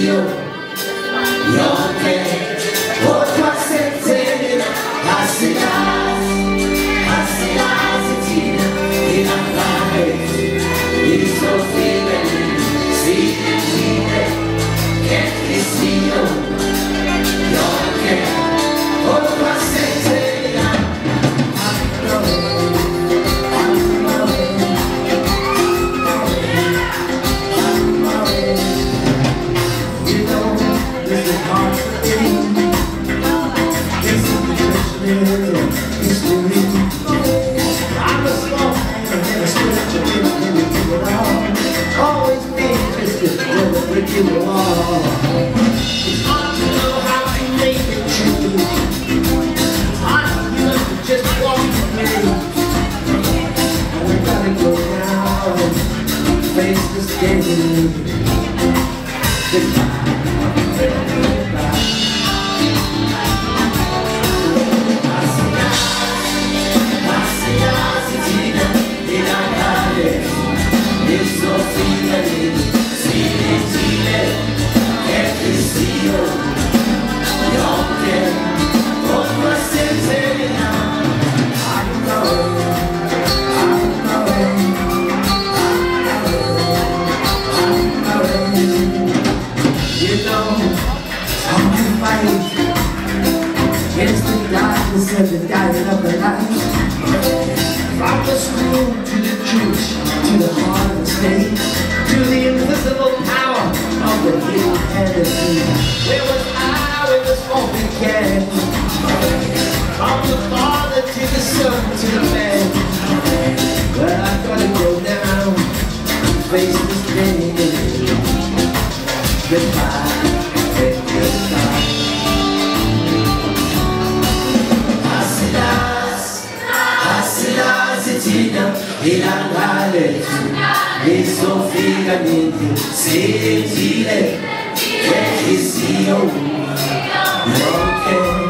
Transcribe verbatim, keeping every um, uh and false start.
enhliziyo yonke kodwa senzeni asilazi asilazi thina ilangale lizofika siyenzile enhliziyo yonke kodwa senzeni of the dying of the night. From the school to the church, to the heart of the state, to the invisible power of the hidden fantasy. Where was I when the smoke began? From the Father to the Son to the man. Well, I gotta go now and face this day. Goodbye, and goodbye. Asilazi thina ilangale lizofika nini siyenzile enhliziyo yonke